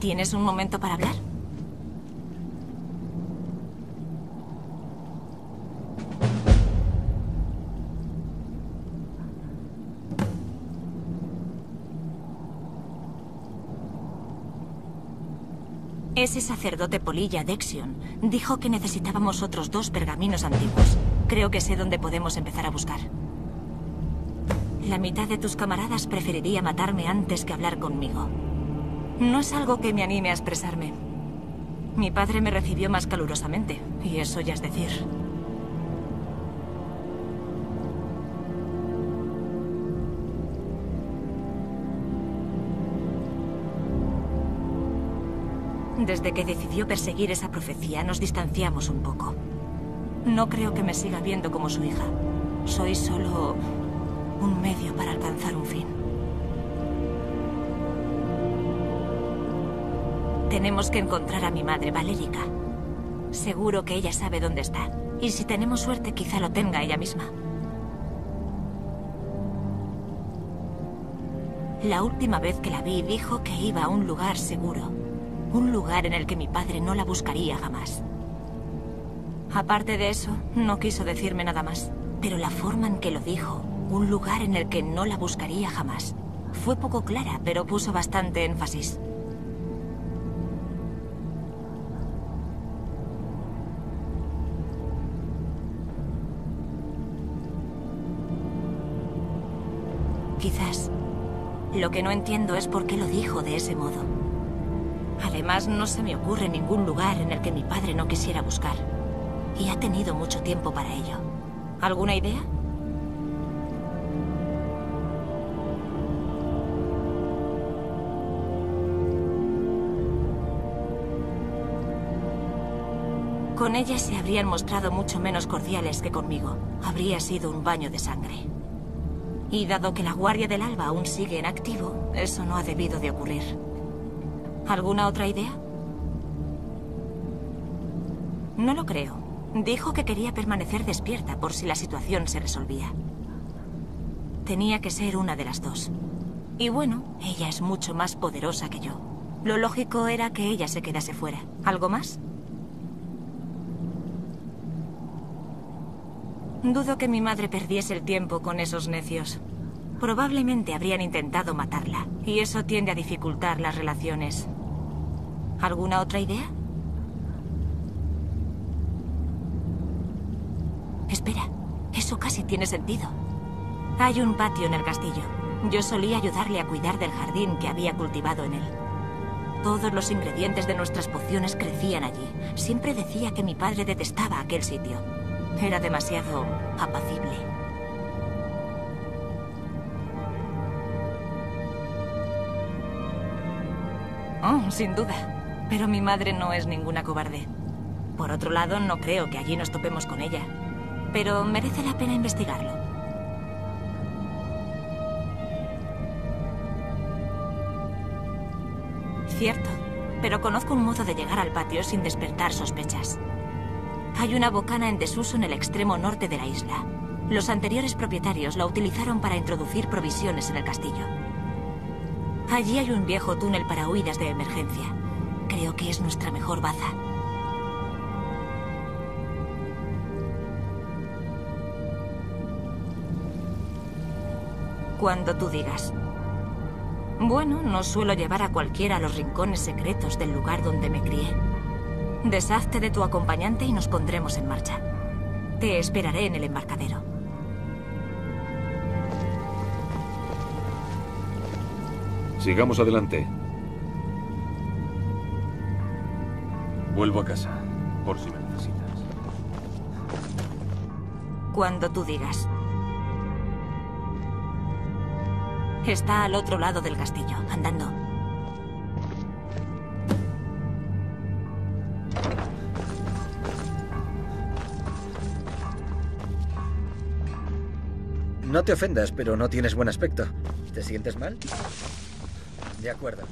¿Tienes un momento para hablar? Ese sacerdote polilla, Dexion, dijo que necesitábamos otros 2 pergaminos antiguos. Creo que sé dónde podemos empezar a buscar. La mitad de tus camaradas preferiría matarme antes que hablar conmigo. No es algo que me anime a expresarme. Mi padre me recibió más calurosamente, y eso ya es decir. Desde que decidió perseguir esa profecía, nos distanciamos un poco. No creo que me siga viendo como su hija. Soy solo un medio para alcanzar un fin. Tenemos que encontrar a mi madre, Valerica. Seguro que ella sabe dónde está. Y si tenemos suerte, quizá lo tenga ella misma. La última vez que la vi, dijo que iba a un lugar seguro. Un lugar en el que mi padre no la buscaría jamás. Aparte de eso, no quiso decirme nada más. Pero la forma en que lo dijo, un lugar en el que no la buscaría jamás, fue poco clara, pero puso bastante énfasis. Quizás. Lo que no entiendo es por qué lo dijo de ese modo. Además, no se me ocurre ningún lugar en el que mi padre no quisiera buscar. Y ha tenido mucho tiempo para ello. ¿Alguna idea? Con ella se habrían mostrado mucho menos cordiales que conmigo. Habría sido un baño de sangre. Y dado que la Guardia del Alba aún sigue en activo, eso no ha debido de ocurrir. ¿Alguna otra idea? No lo creo. Dijo que quería permanecer despierta por si la situación se resolvía. Tenía que ser una de las dos. Y bueno, ella es mucho más poderosa que yo. Lo lógico era que ella se quedase fuera. ¿Algo más? Dudo que mi madre perdiese el tiempo con esos necios. Probablemente habrían intentado matarla, y eso tiende a dificultar las relaciones. ¿Alguna otra idea? Espera, eso casi tiene sentido. Hay un patio en el castillo. Yo solía ayudarle a cuidar del jardín que había cultivado en él. Todos los ingredientes de nuestras pociones crecían allí. Siempre decía que mi padre detestaba aquel sitio. Era demasiado apacible. Oh, sin duda. Pero mi madre no es ninguna cobarde. Por otro lado, no creo que allí nos topemos con ella. Pero merece la pena investigarlo. Cierto, pero conozco un modo de llegar al patio sin despertar sospechas. Hay una bocana en desuso en el extremo norte de la isla. Los anteriores propietarios la utilizaron para introducir provisiones en el castillo. Allí hay un viejo túnel para huidas de emergencia. Creo que es nuestra mejor baza. Cuando tú digas. Bueno, no suelo llevar a cualquiera a los rincones secretos del lugar donde me crié. Deshazte de tu acompañante y nos pondremos en marcha. Te esperaré en el embarcadero. Sigamos adelante. Vuelvo a casa, por si me necesitas. Cuando tú digas. Está al otro lado del castillo, andando. No te ofendas, pero no tienes buen aspecto. ¿Te sientes mal? De acuerdo.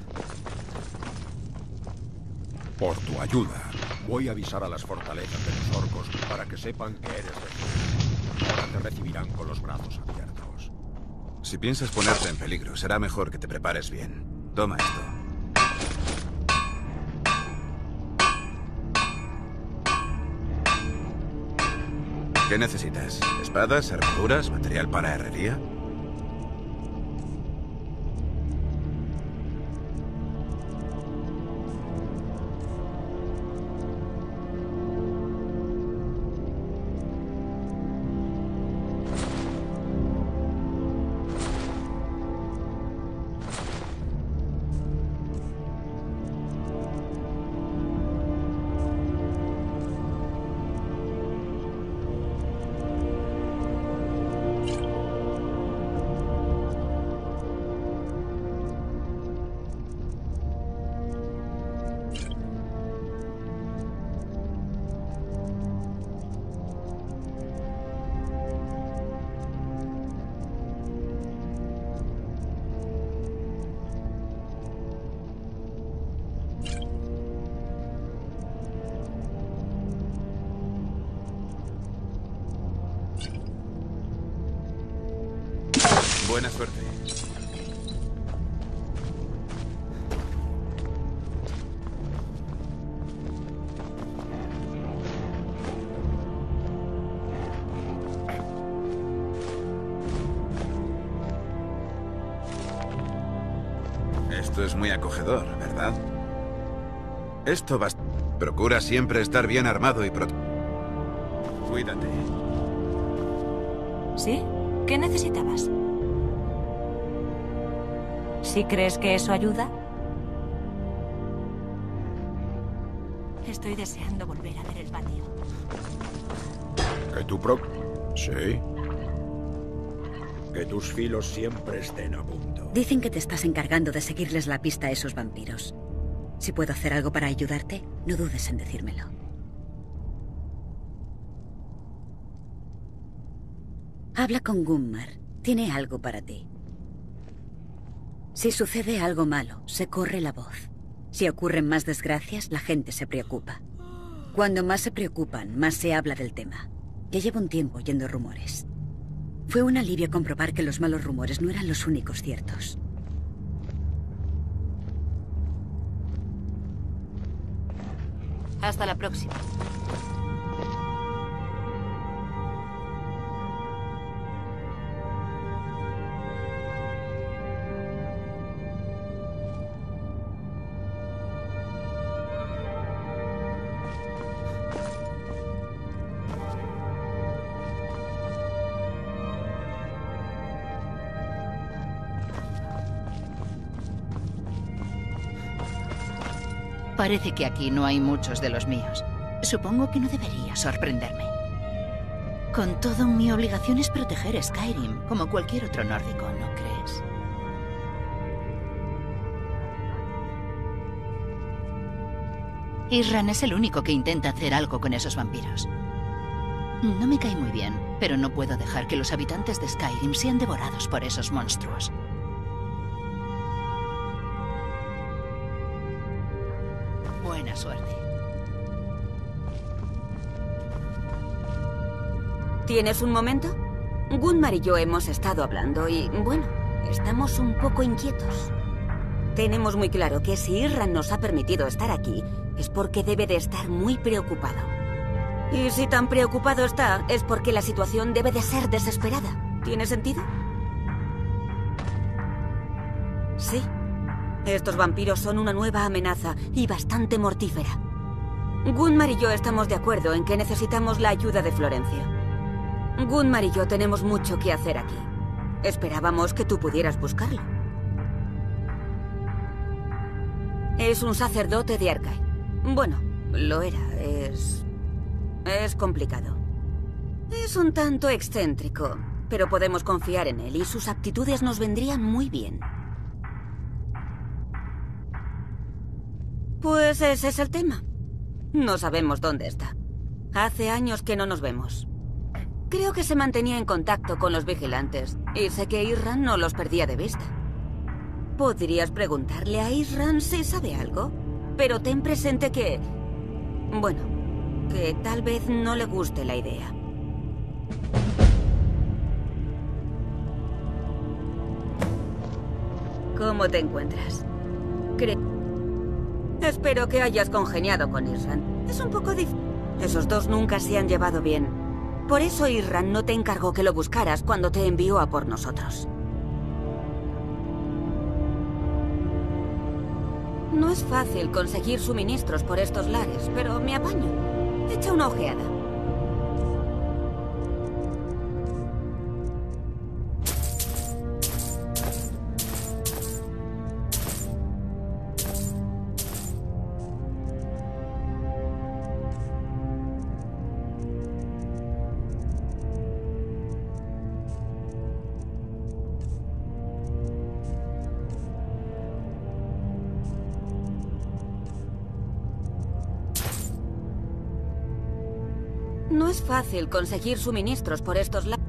Por tu ayuda, voy a avisar a las fortalezas de los orcos para que sepan que eres de... Ahora te recibirán con los brazos abiertos. Si piensas ponerte en peligro, será mejor que te prepares bien. Toma esto. ¿Qué necesitas? ¿Espadas, armaduras, material para herrería? Buena suerte. Esto es muy acogedor, ¿verdad? Esto basta. Procura siempre estar bien armado y Cuídate. ¿Sí? ¿Qué necesitabas? ¿Sí crees que eso ayuda? Estoy deseando volver a ver el patio. Que tu Sí. Que tus filos siempre estén a punto. Dicen que te estás encargando de seguirles la pista a esos vampiros. Si puedo hacer algo para ayudarte, no dudes en decírmelo. Habla con Gunmar. Tiene algo para ti. Si sucede algo malo, se corre la voz. Si ocurren más desgracias, la gente se preocupa. Cuando más se preocupan, más se habla del tema. Ya llevo un tiempo oyendo rumores. Fue un alivio comprobar que los malos rumores no eran los únicos ciertos. Hasta la próxima. Parece que aquí no hay muchos de los míos. Supongo que no debería sorprenderme. Con todo, mi obligación es proteger Skyrim, como cualquier otro nórdico, ¿no crees? Isran es el único que intenta hacer algo con esos vampiros. No me cae muy bien, pero no puedo dejar que los habitantes de Skyrim sean devorados por esos monstruos. Buena suerte. ¿Tienes un momento? Gunmar y yo hemos estado hablando y, bueno, estamos un poco inquietos. Tenemos muy claro que si Isran nos ha permitido estar aquí, es porque debe de estar muy preocupado. Y si tan preocupado está, es porque la situación debe de ser desesperada. ¿Tiene sentido? Sí. Estos vampiros son una nueva amenaza y bastante mortífera. Gunmar y yo estamos de acuerdo en que necesitamos la ayuda de Florencio. Gunmar y yo tenemos mucho que hacer aquí. Esperábamos que tú pudieras buscarlo. Es un sacerdote de Arkai. Bueno, lo era. Es complicado. Es un tanto excéntrico, pero podemos confiar en él y sus aptitudes nos vendrían muy bien. Pues ese es el tema. No sabemos dónde está. Hace años que no nos vemos. Creo que se mantenía en contacto con los vigilantes, y sé que Isran no los perdía de vista. Podrías preguntarle a Isran si sabe algo, pero ten presente que... bueno, que tal vez no le guste la idea. ¿Cómo te encuentras? Espero que hayas congeniado con Isran. Es un poco difícil. Esos dos nunca se han llevado bien. Por eso Irran no te encargó que lo buscaras cuando te envió a por nosotros. No es fácil conseguir suministros por estos lares, pero me apaño. Echa una ojeada. No es fácil conseguir suministros por estos lados.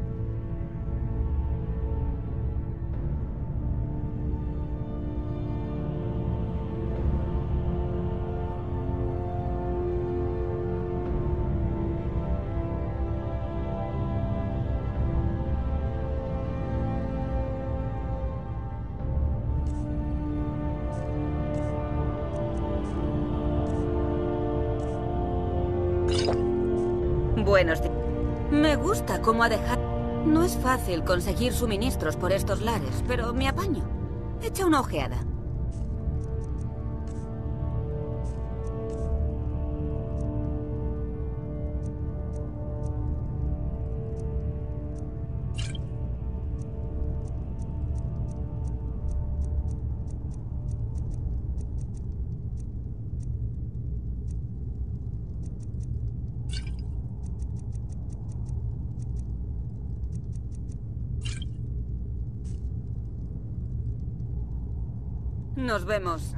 Buenos días. Me gusta cómo ha dejado... No es fácil conseguir suministros por estos lares, pero me apaño. Echa una ojeada. Nos vemos.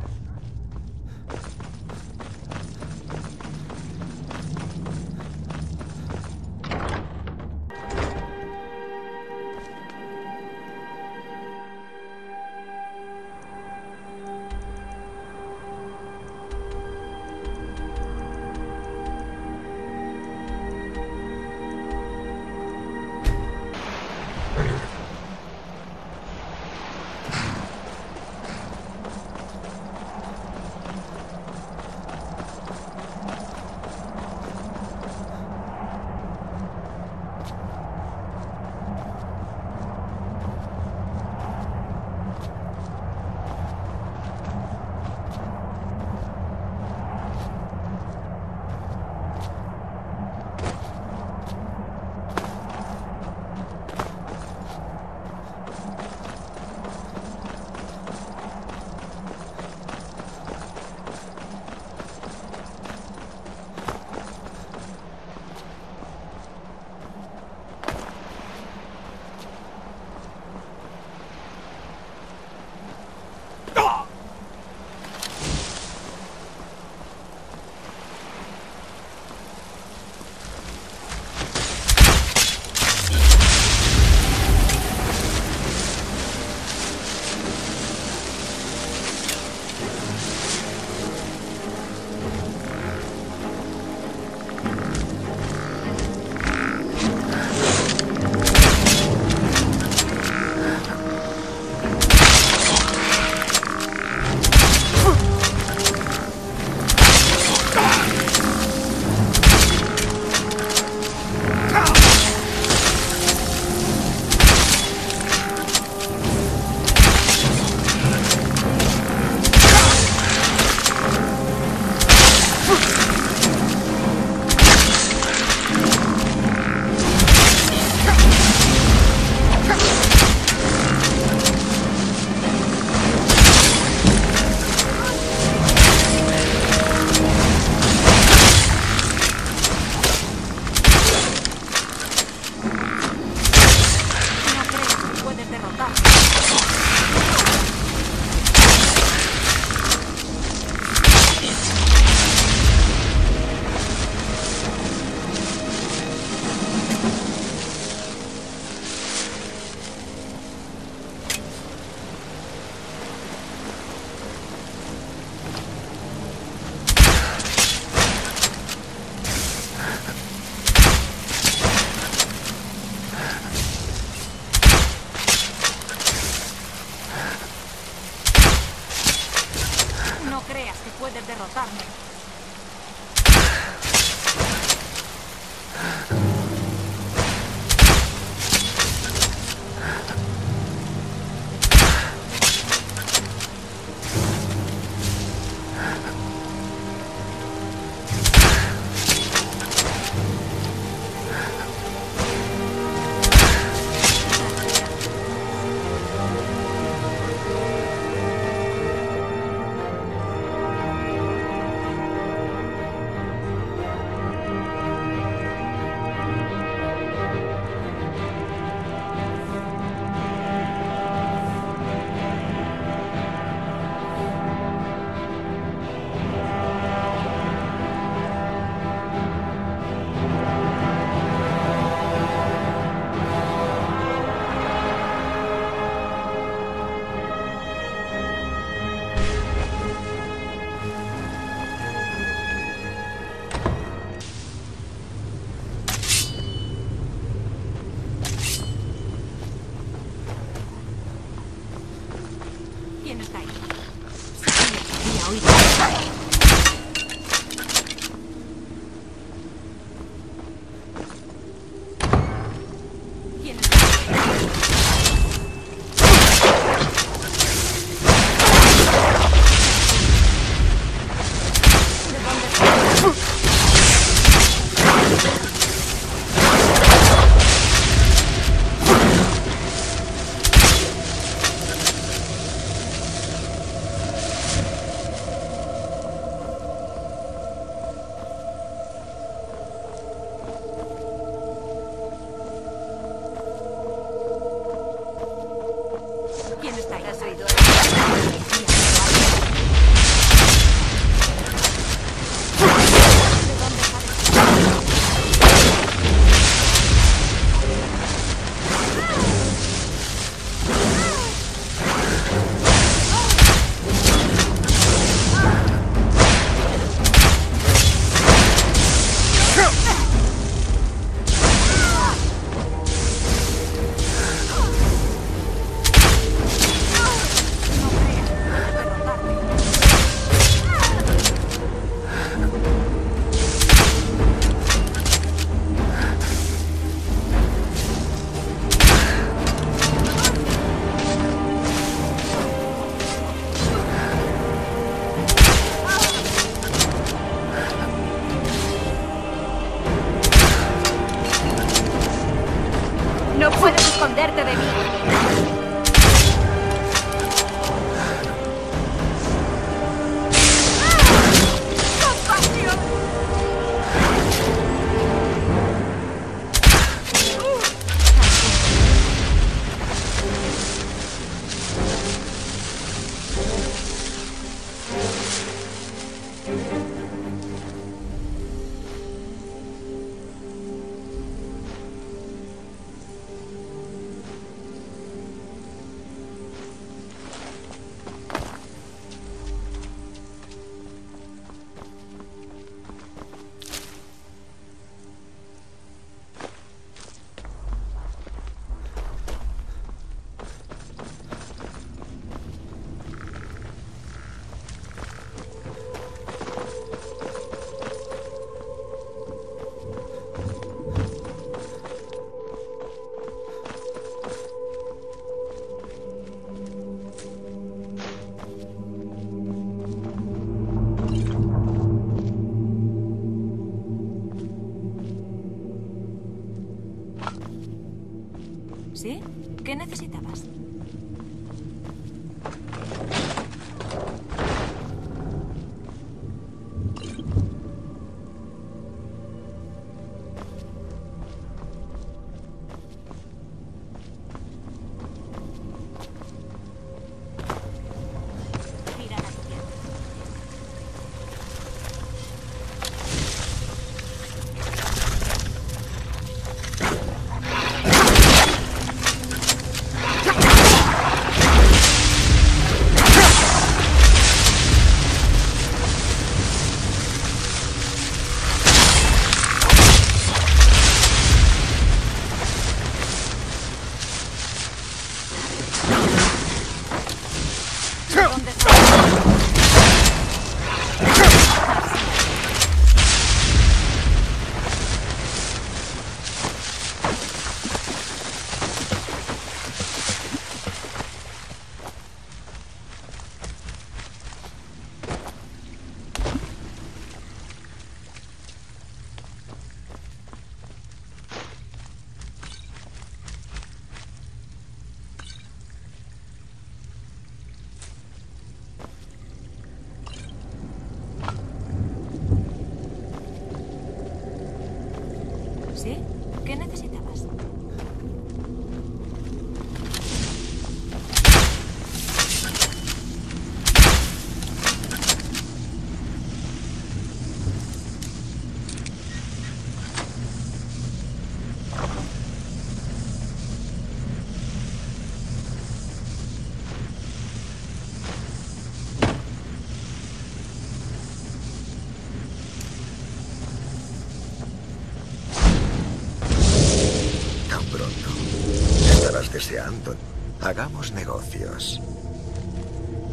puedes derrotarme. ¿Quién está ahí? Sabía, había oído. No puedes esconderte de mí. ¿Sí? ¿Qué necesitabas? ¿Sí? ¿Qué necesitabas? Deseando. Hagamos negocios.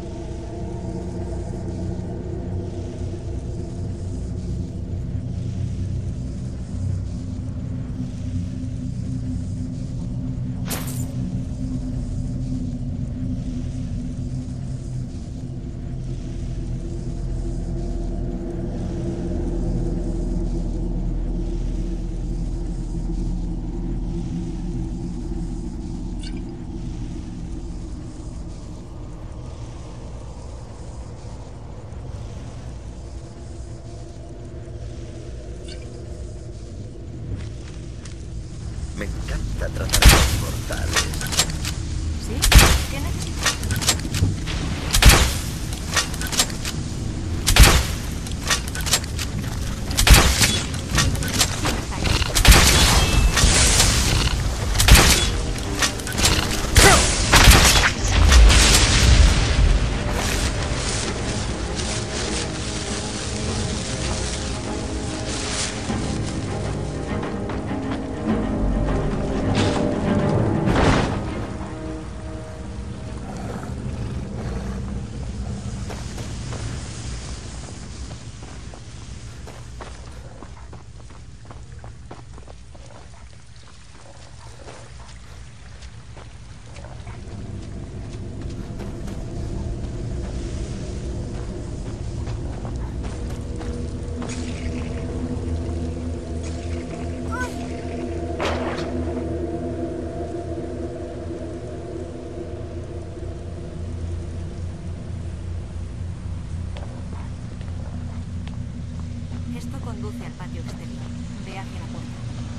Conduce al patio exterior. Ve hacia la puerta.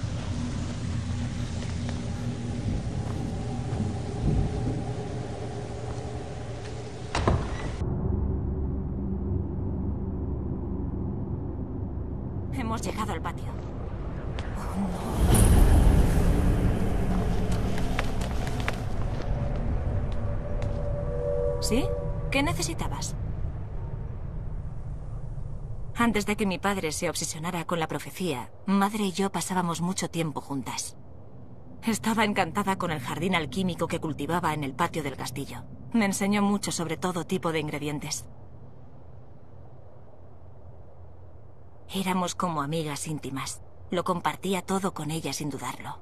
Hemos llegado al patio. Oh, no. ¿Sí? ¿Qué necesitabas? Antes de que mi padre se obsesionara con la profecía, madre y yo pasábamos mucho tiempo juntas. Estaba encantada con el jardín alquímico que cultivaba en el patio del castillo. Me enseñó mucho sobre todo tipo de ingredientes. Éramos como amigas íntimas. Lo compartía todo con ella sin dudarlo.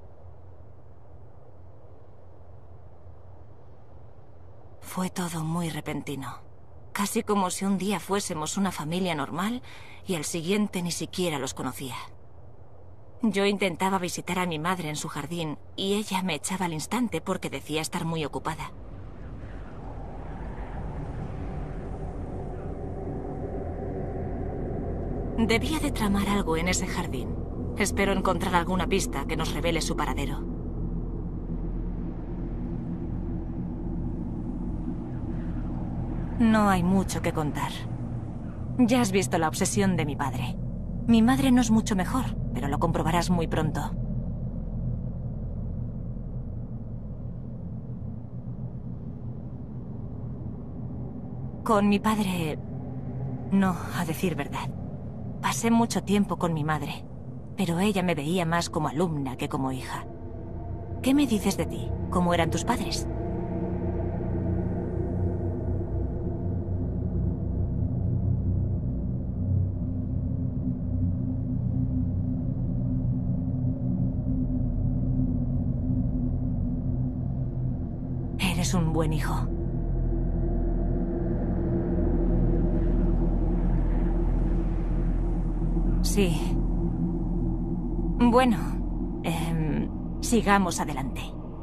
Fue todo muy repentino. Casi como si un día fuésemos una familia normal y al siguiente ni siquiera los conocía. Yo intentaba visitar a mi madre en su jardín y ella me echaba al instante porque decía estar muy ocupada. Debía de tramar algo en ese jardín. Espero encontrar alguna pista que nos revele su paradero. No hay mucho que contar. Ya has visto la obsesión de mi padre. Mi madre no es mucho mejor, pero lo comprobarás muy pronto. Con mi padre... No, a decir verdad. Pasé mucho tiempo con mi madre, pero ella me veía más como alumna que como hija. ¿Qué me dices de ti? ¿Cómo eran tus padres? Eres un buen hijo. Sí. Bueno, sigamos adelante.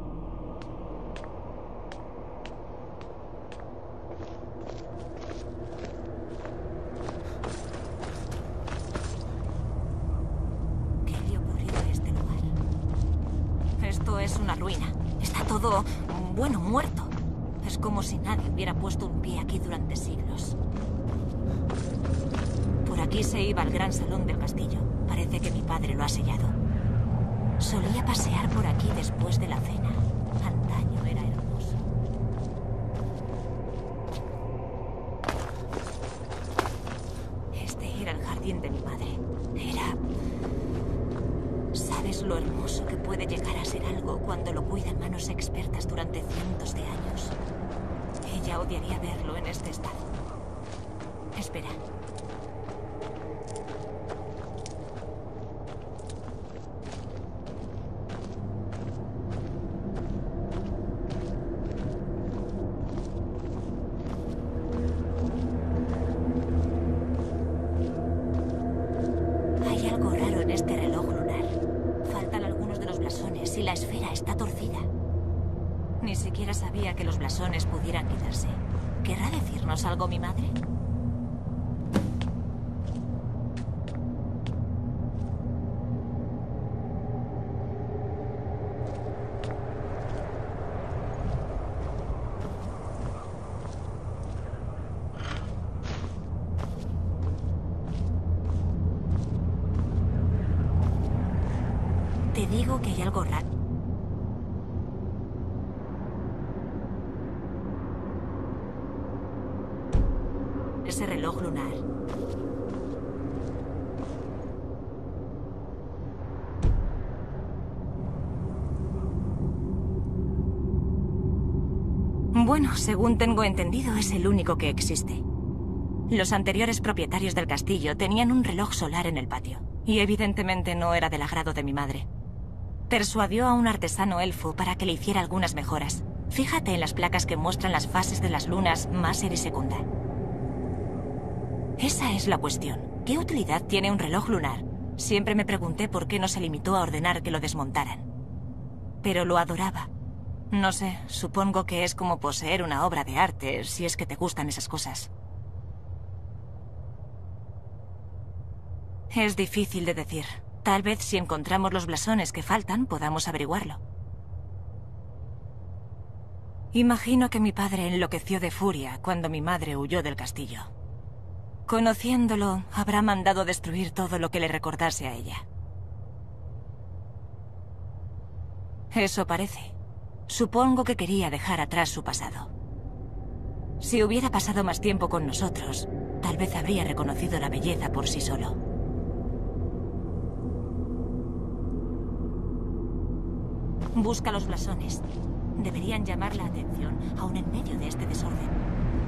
¿Qué le ha ocurrido a este lugar? Esto es una ruina. Está todo, bueno, muerto. Es como si nadie hubiera puesto un pie aquí durante siglos. Por aquí se iba al gran salón del castillo. Parece que mi padre lo ha sellado. Solía pasear por aquí después de la cena. Antaño era hermoso. Este era el jardín de mi madre. Era... ¿Sabes lo hermoso que puede llegar a ser algo cuando lo cuidan manos expertas durante cientos de años? Ella odiaría verlo en este estado. Espera. Hay algo raro en este reloj lunar. Faltan algunos de los blasones y la esfera está torcida. Ni siquiera sabía que los blasones pudieran quitarse. ¿Querrá decirnos algo mi madre? Te digo que hay algo raro. Ese reloj lunar. Bueno, según tengo entendido, es el único que existe. Los anteriores propietarios del castillo tenían un reloj solar en el patio, y evidentemente no era del agrado de mi madre. Persuadió a un artesano elfo para que le hiciera algunas mejoras. Fíjate en las placas que muestran las fases de las lunas Máser y Secunda. Esa es la cuestión. ¿Qué utilidad tiene un reloj lunar? Siempre me pregunté por qué no se limitó a ordenar que lo desmontaran. Pero lo adoraba. No sé, supongo que es como poseer una obra de arte, si es que te gustan esas cosas. Es difícil de decir. Tal vez si encontramos los blasones que faltan, podamos averiguarlo. Imagino que mi padre enloqueció de furia cuando mi madre huyó del castillo. Conociéndolo, habrá mandado destruir todo lo que le recordase a ella. Eso parece. Supongo que quería dejar atrás su pasado. Si hubiera pasado más tiempo con nosotros, tal vez habría reconocido la belleza por sí solo. Busca los blasones. Deberían llamar la atención, aún en medio de este desorden.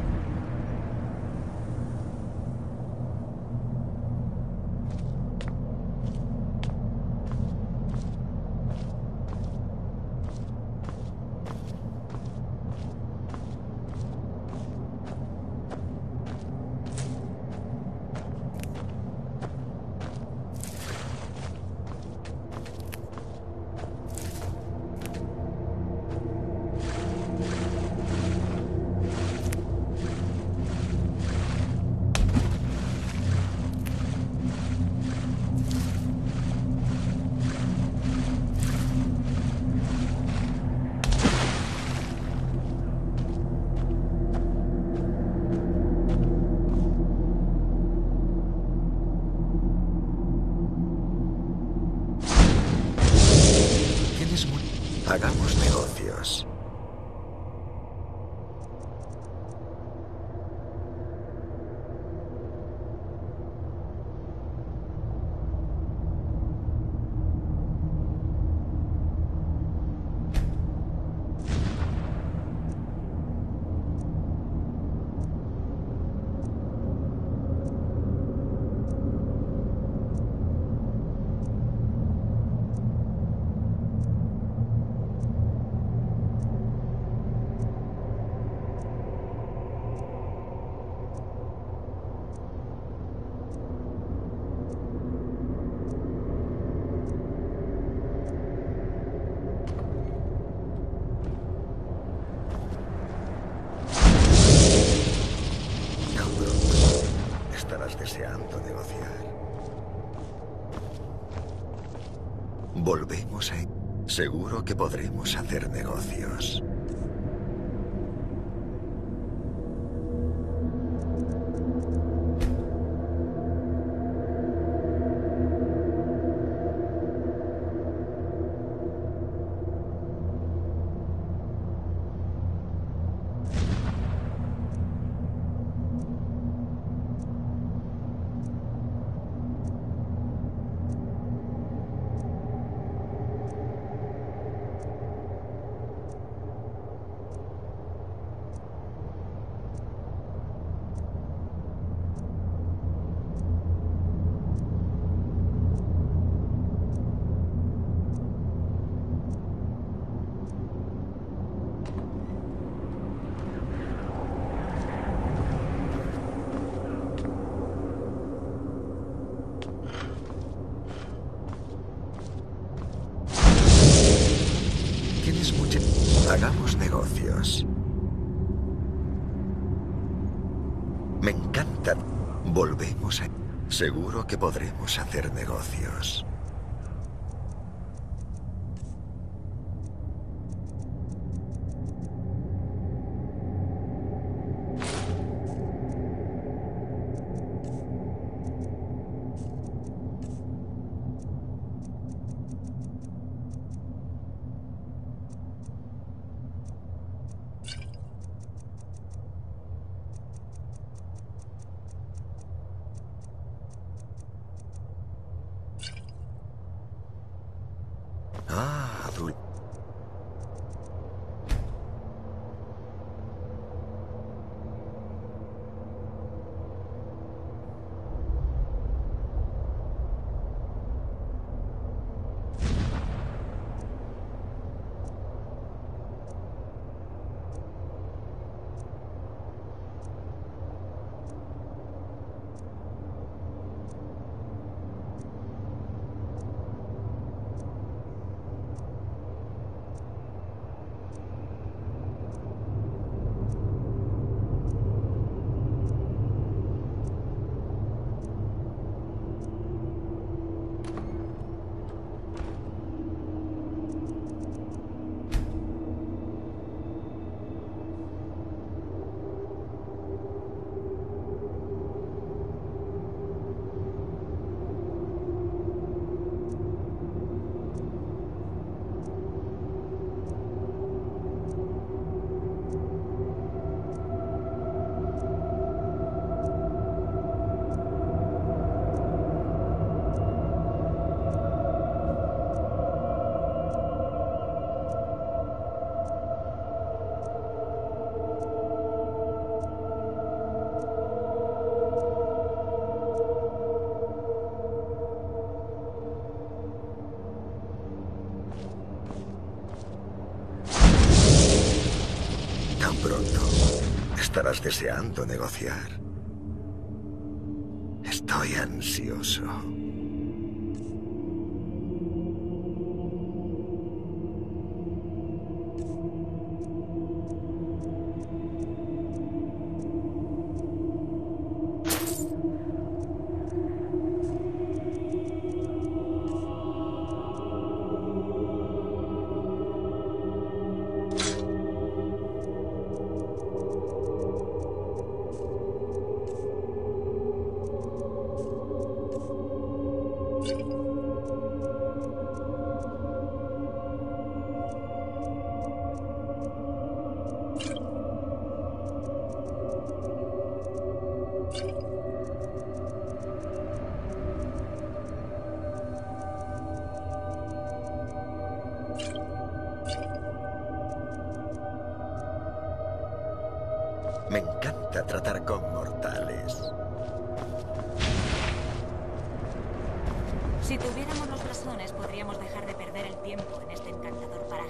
Hagamos negocios. Estarás deseando negociar. Volvemos a... Seguro que podremos hacer negocios. Hagamos negocios. Me encanta. Volvemos a... Seguro que podremos hacer negocios. estarás deseando negociar. Estoy ansioso. Me encanta tratar con mortales. Si tuviéramos los blasones, podríamos dejar de perder el tiempo en este encantador paraje.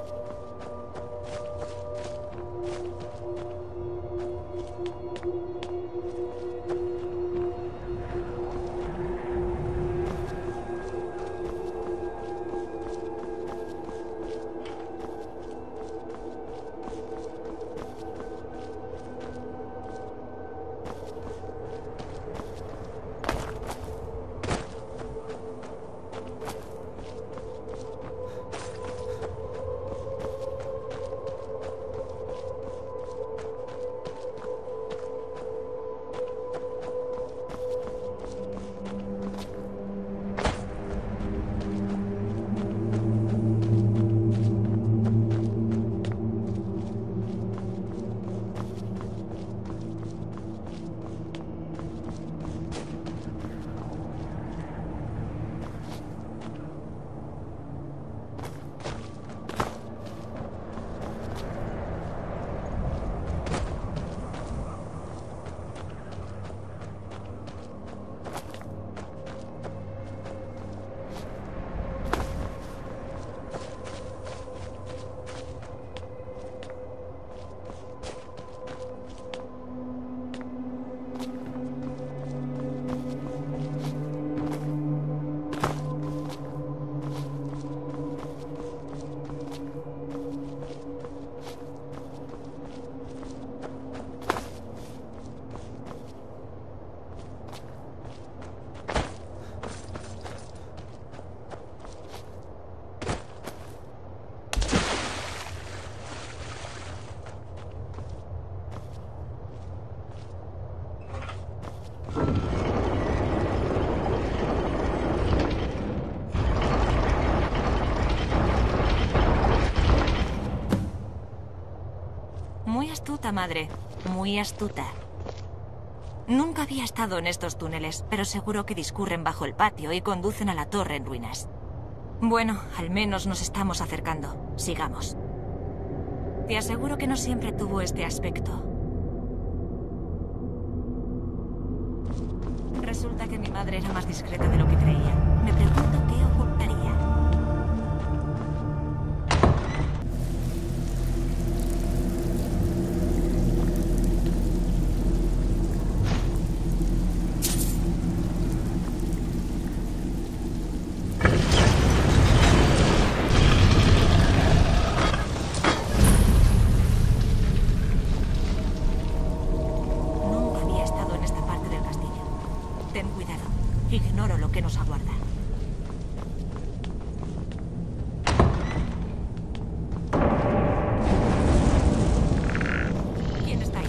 Muy astuta, madre. Muy astuta. Nunca había estado en estos túneles, pero seguro que discurren bajo el patio y conducen a la torre en ruinas. Bueno, al menos nos estamos acercando. Sigamos. Te aseguro que no siempre tuvo este aspecto. Resulta que mi madre era más discreta de lo que creía. Me pregunto qué ocultaría. Ten cuidado. Ignoro lo que nos aguarda. ¿Quién está ahí?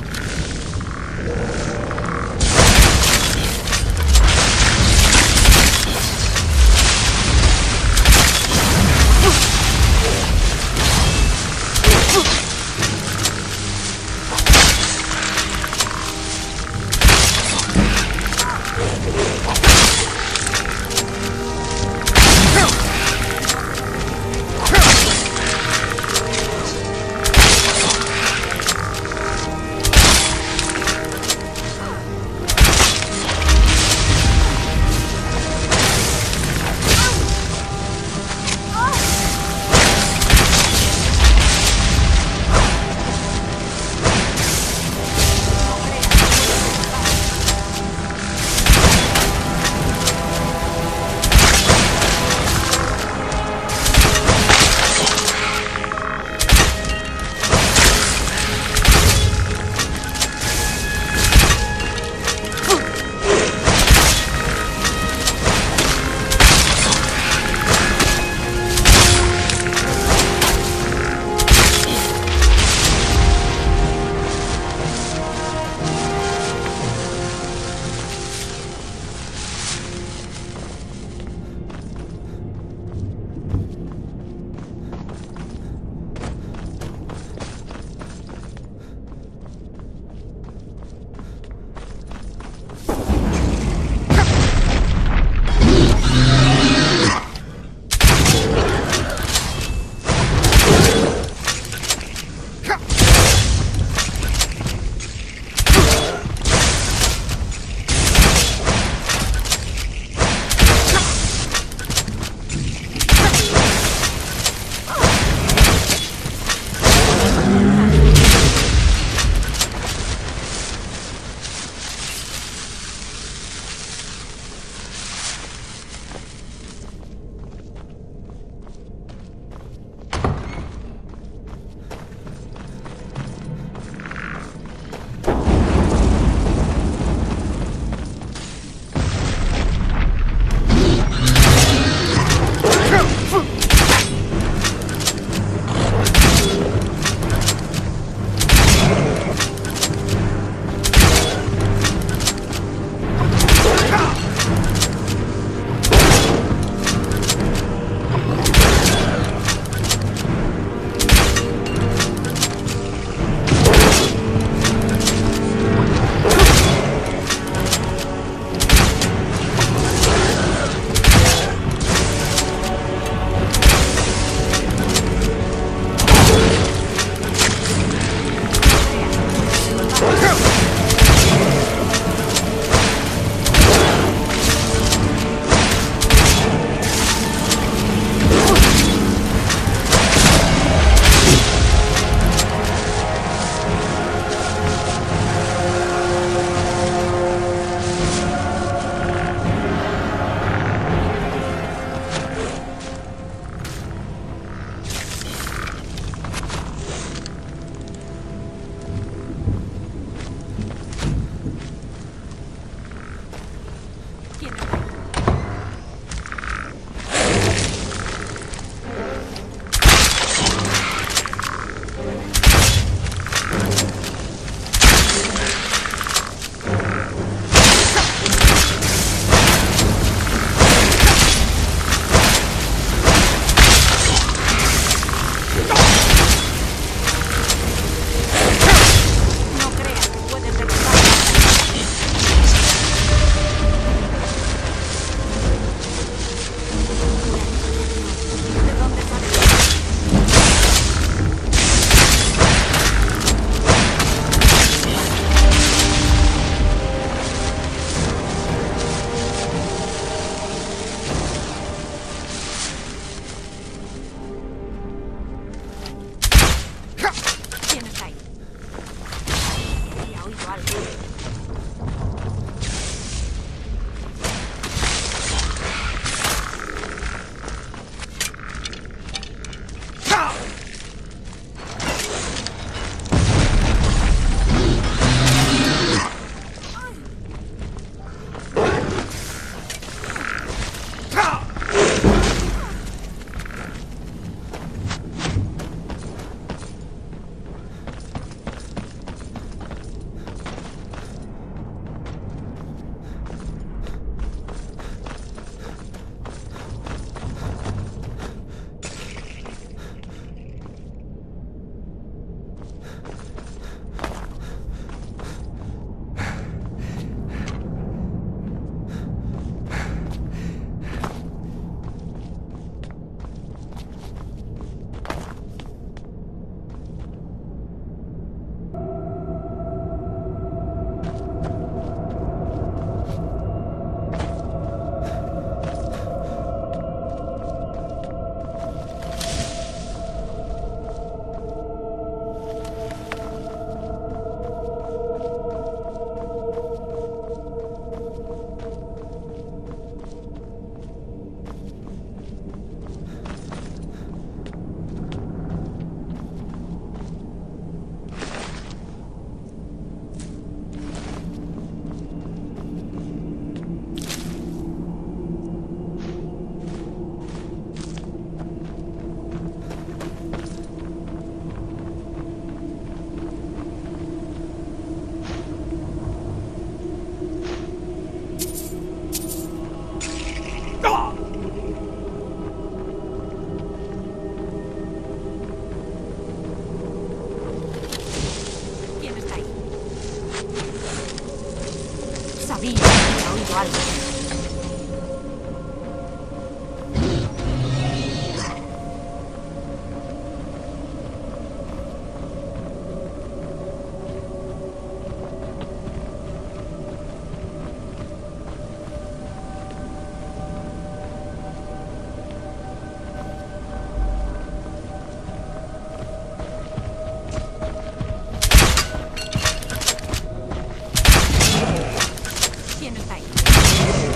Sabía que había oído algo. ¿Quién está ahí?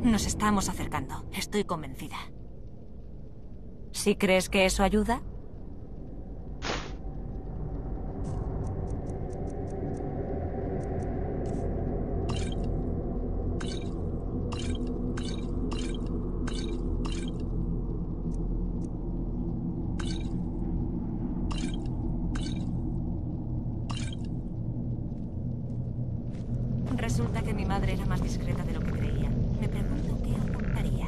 Nos estamos acercando. Estoy convencida. ¿Sí crees que eso ayuda? Resulta que mi madre era más discreta de lo que creía. Me pregunto qué ocultaría.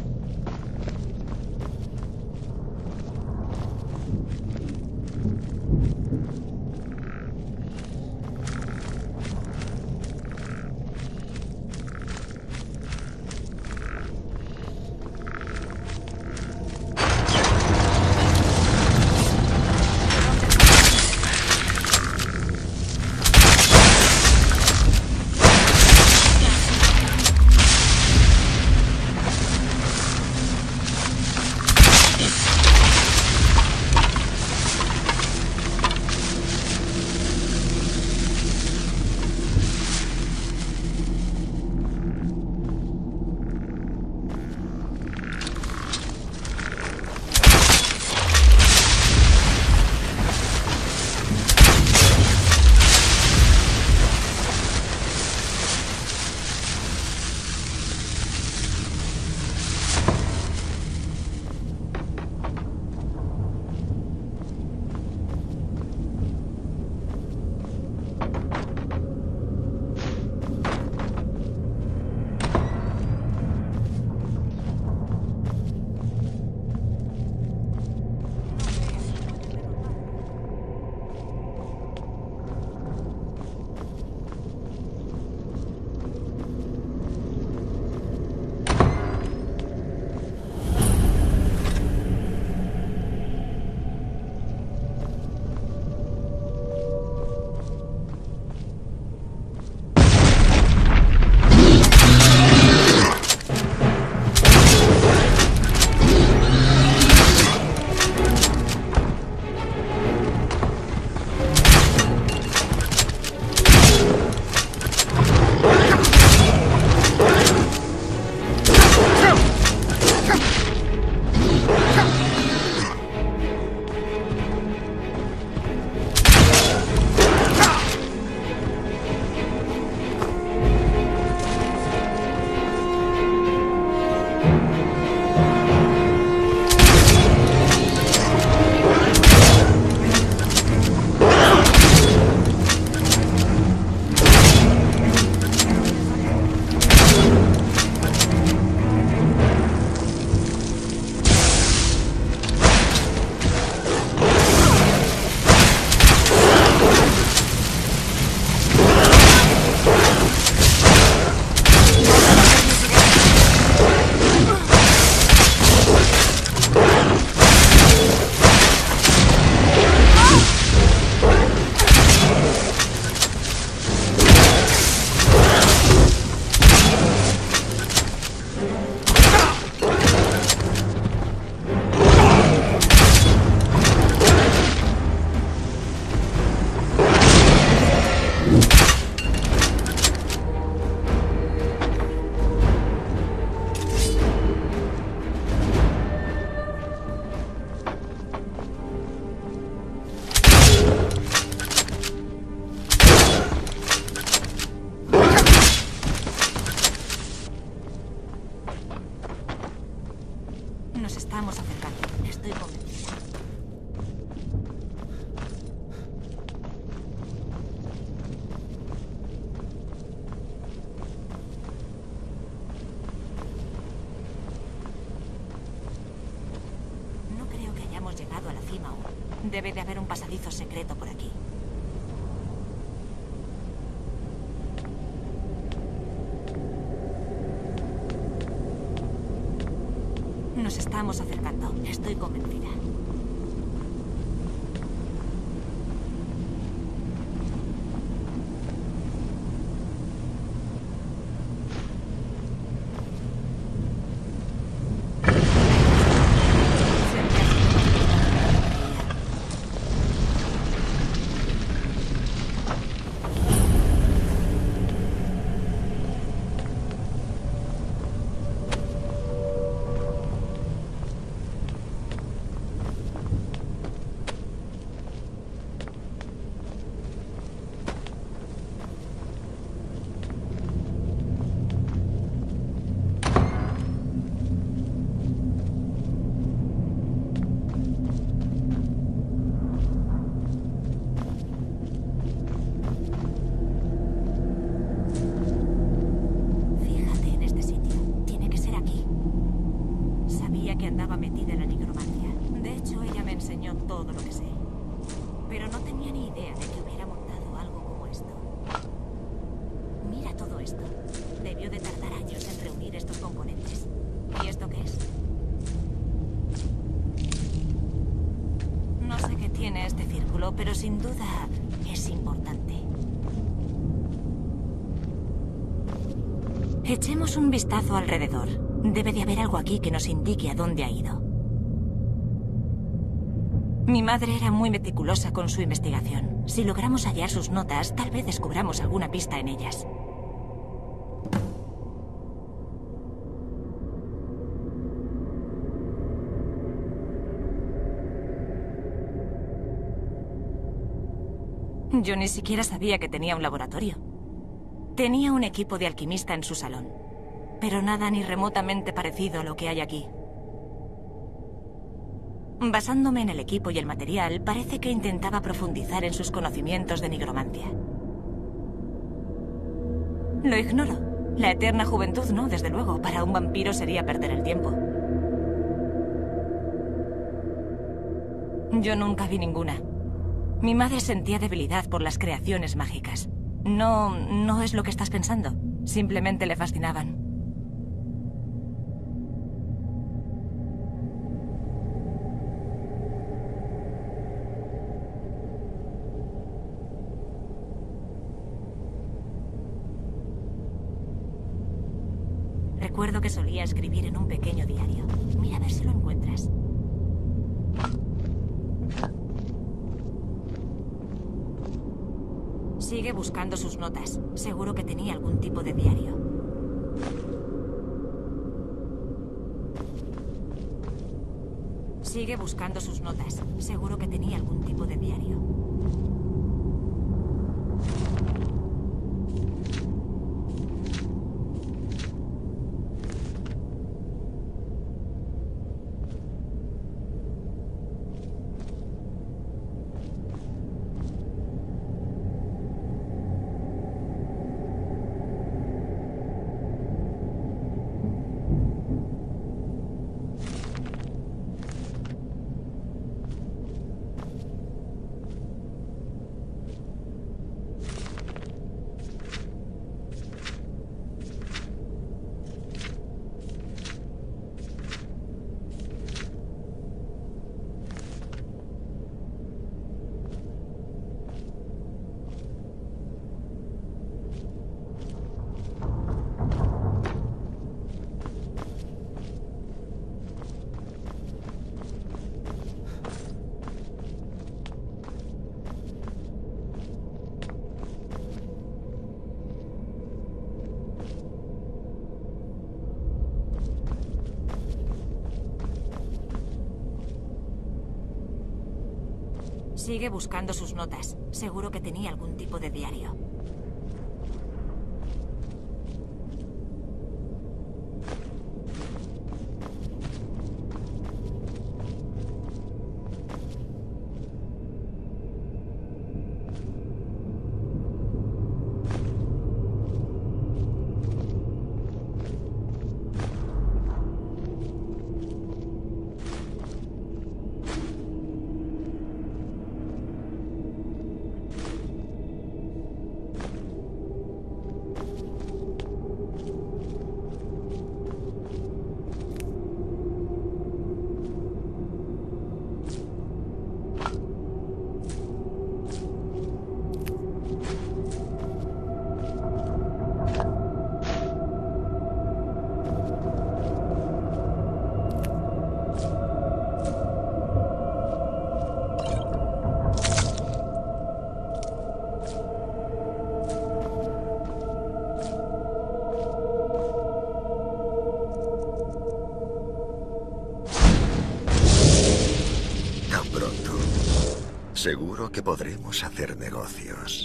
Nos estamos acercando. Estoy convencida. No creo que hayamos llegado a la cima aún. Debe de haber un pasadizo secreto por aquí. Nos estamos acercando. Estoy convencida. todo lo que sé. Pero no tenía ni idea de que hubiera montado algo como esto. Mira todo esto. Debió de tardar años en reunir estos componentes. ¿Y esto qué es? No sé qué tiene este círculo, pero sin duda es importante. Echemos un vistazo alrededor. Debe de haber algo aquí que nos indique a dónde ha ido. Mi madre era muy meticulosa con su investigación. Si logramos hallar sus notas, tal vez descubramos alguna pista en ellas. Yo ni siquiera sabía que tenía un laboratorio. Tenía un equipo de alquimista en su salón, pero nada ni remotamente parecido a lo que hay aquí. Basándome en el equipo y el material, parece que intentaba profundizar en sus conocimientos de nigromancia. Lo ignoro. La eterna juventud no, desde luego. Para un vampiro sería perder el tiempo. Yo nunca vi ninguna. Mi madre sentía debilidad por las creaciones mágicas. No es lo que estás pensando. Simplemente le fascinaban. Recuerdo que solía escribir en un pequeño diario. Mira a ver si lo encuentras. Sigue buscando sus notas. Seguro que tenía algún tipo de diario. Sigue buscando sus notas. Seguro que tenía algún tipo de diario. Sigue buscando sus notas. Seguro que tenía algún tipo de diario. Seguro que podremos hacer negocios.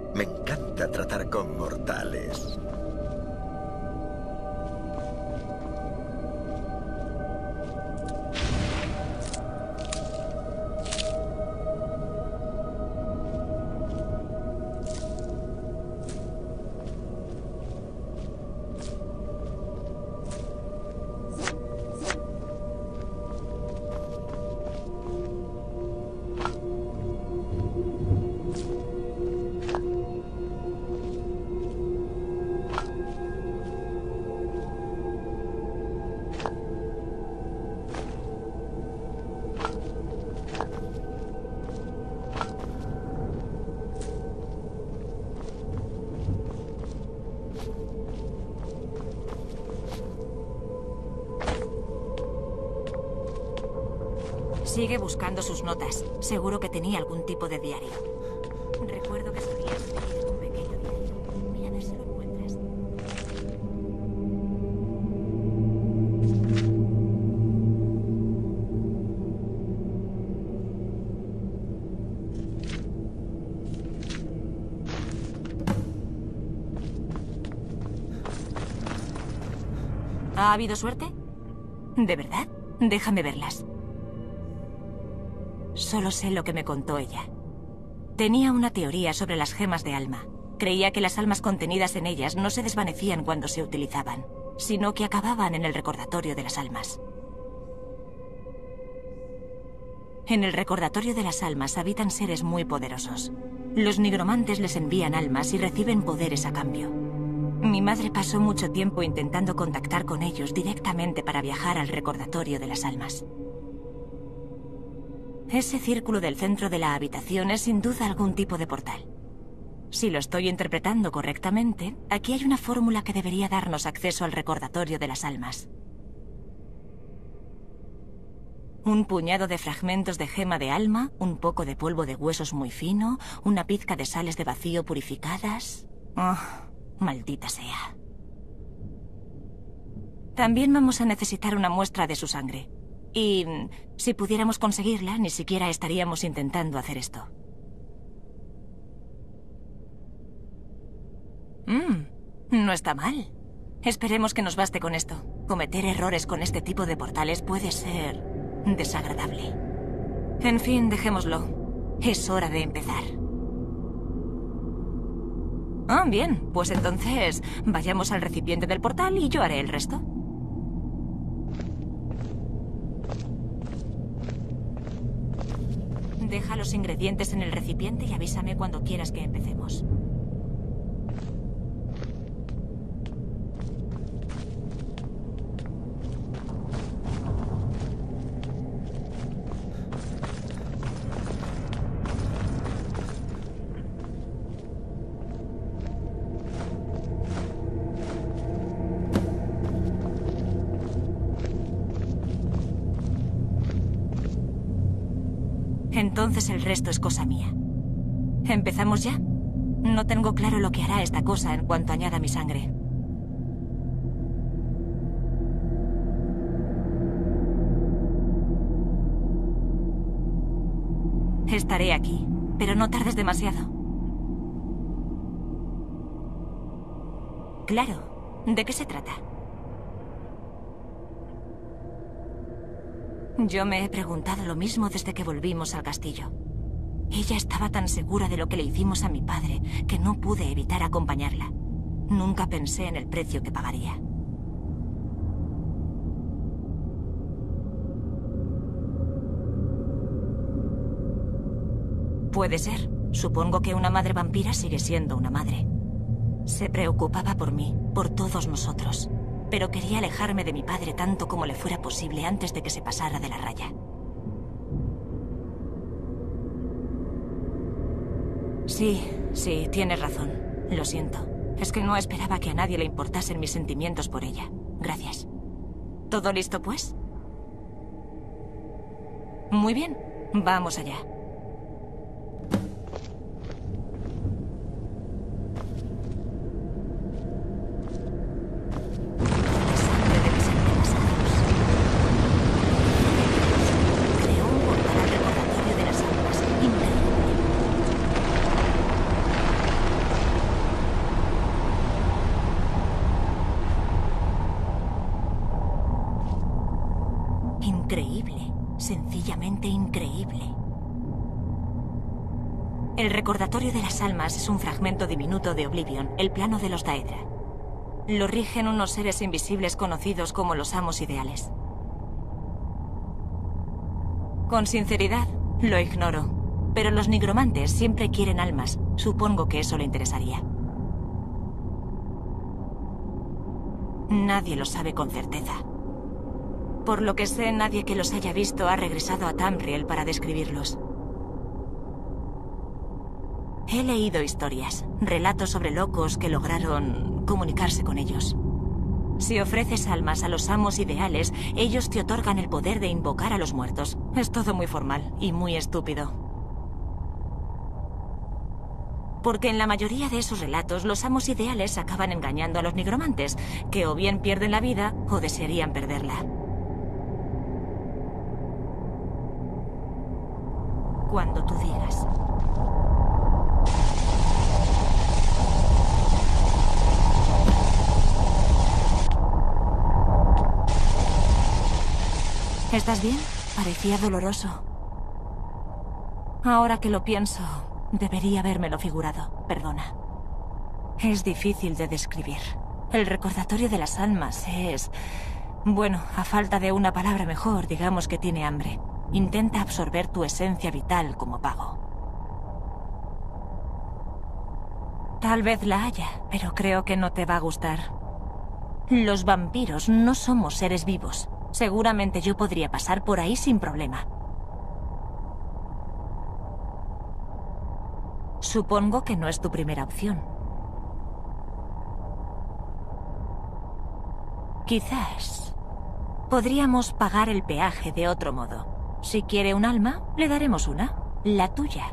Me encanta tratar con mortales. Sigue buscando sus notas. Seguro que tenía algún tipo de diario. Recuerdo que solía escribir en un pequeño diario. Mira a ver si lo encuentras. ¿Ha habido suerte? ¿De verdad? Déjame verlas. Solo sé lo que me contó ella. Tenía una teoría sobre las gemas de alma. Creía que las almas contenidas en ellas no se desvanecían cuando se utilizaban, sino que acababan en el recordatorio de las almas. En el recordatorio de las almas habitan seres muy poderosos. Los nigromantes les envían almas y reciben poderes a cambio. Mi madre pasó mucho tiempo intentando contactar con ellos directamente para viajar al recordatorio de las almas. Ese círculo del centro de la habitación es sin duda algún tipo de portal. Si lo estoy interpretando correctamente, aquí hay una fórmula que debería darnos acceso al recordatorio de las almas. Un puñado de fragmentos de gema de alma, un poco de polvo de huesos muy fino, una pizca de sales de vacío purificadas... Oh, maldita sea. También vamos a necesitar una muestra de su sangre. Y si pudiéramos conseguirla, ni siquiera estaríamos intentando hacer esto. No está mal. Esperemos que nos baste con esto. Cometer errores con este tipo de portales puede ser desagradable. En fin, dejémoslo. Es hora de empezar. Ah, bien. Pues entonces vayamos al recipiente del portal y yo haré el resto. Deja los ingredientes en el recipiente y avísame cuando quieras que empecemos. Entonces el resto es cosa mía. ¿Empezamos ya? No tengo claro lo que hará esta cosa en cuanto añada mi sangre. Estaré aquí, pero no tardes demasiado. Claro. ¿De qué se trata? Yo me he preguntado lo mismo desde que volvimos al castillo. Ella estaba tan segura de lo que le hicimos a mi padre que no pude evitar acompañarla. Nunca pensé en el precio que pagaría. Puede ser. Supongo que una madre vampira sigue siendo una madre. Se preocupaba por mí, por todos nosotros. Pero quería alejarme de mi padre tanto como le fuera posible antes de que se pasara de la raya. Sí, tienes razón. Lo siento. Es que no esperaba que a nadie le importasen mis sentimientos por ella. Gracias. ¿Todo listo, pues? Muy bien. Vamos allá. increíble, sencillamente increíble. El recordatorio de las almas es un fragmento diminuto de Oblivion, el plano de los Daedra. Lo rigen unos seres invisibles conocidos como los amos ideales. Con sinceridad, lo ignoro, pero los nigromantes siempre quieren almas. Supongo que eso le interesaría. Nadie lo sabe con certeza. Por lo que sé, nadie que los haya visto ha regresado a Tamriel para describirlos. He leído historias, relatos sobre locos que lograron comunicarse con ellos. Si ofreces almas a los amos ideales, ellos te otorgan el poder de invocar a los muertos. Es todo muy formal y muy estúpido. Porque en la mayoría de esos relatos, los amos ideales acaban engañando a los nigromantes, que o bien pierden la vida o desearían perderla. Cuando tú digas. ¿Estás bien? Parecía doloroso. Ahora que lo pienso, debería habérmelo figurado. Perdona. Es difícil de describir. El recordatorio de las almas es... Bueno, a falta de una palabra mejor, digamos que tiene hambre. Intenta absorber tu esencia vital como pago. Tal vez la haya, pero creo que no te va a gustar. Los vampiros no somos seres vivos. Seguramente yo podría pasar por ahí sin problema. Supongo que no es tu primera opción. Quizás podríamos pagar el peaje de otro modo. Si quiere un alma, le daremos una, la tuya.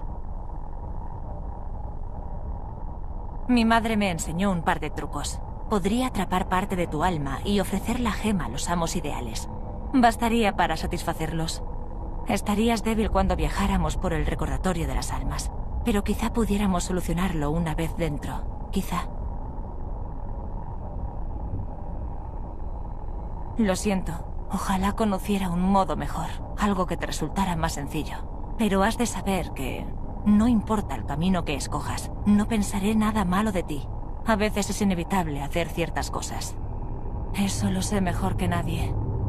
Mi madre me enseñó un par de trucos. Podría atrapar parte de tu alma y ofrecer la gema a los amos ideales. Bastaría para satisfacerlos. Estarías débil cuando viajáramos por el recordatorio de las almas, pero quizá pudiéramos solucionarlo una vez dentro. Quizá. Lo siento. Ojalá conociera un modo mejor, algo que te resultara más sencillo. Pero has de saber que no importa el camino que escojas, no pensaré nada malo de ti. A veces es inevitable hacer ciertas cosas. Eso lo sé mejor que nadie.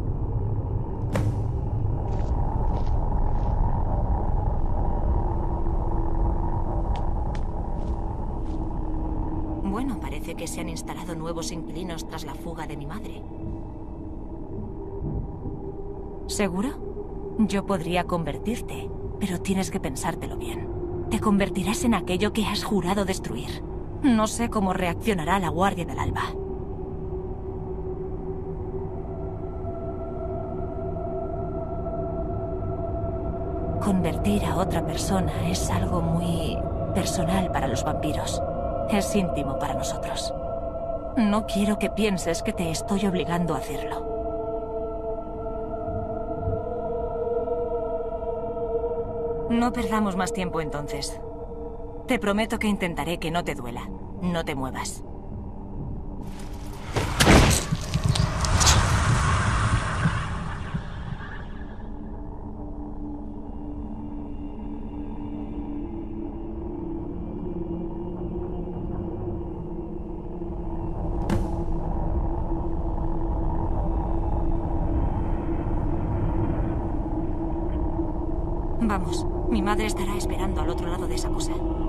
Bueno, parece que se han instalado nuevos inquilinos tras la fuga de mi madre. ¿Seguro? Yo podría convertirte, pero tienes que pensártelo bien. Te convertirás en aquello que has jurado destruir. No sé cómo reaccionará la Guardia del Alba. Convertir a otra persona es algo muy personal para los vampiros. Es íntimo para nosotros. No quiero que pienses que te estoy obligando a hacerlo. No perdamos más tiempo entonces. Te prometo que intentaré que no te duela. No te muevas. Vamos, mi madre estará esperando al otro lado de esa cosa.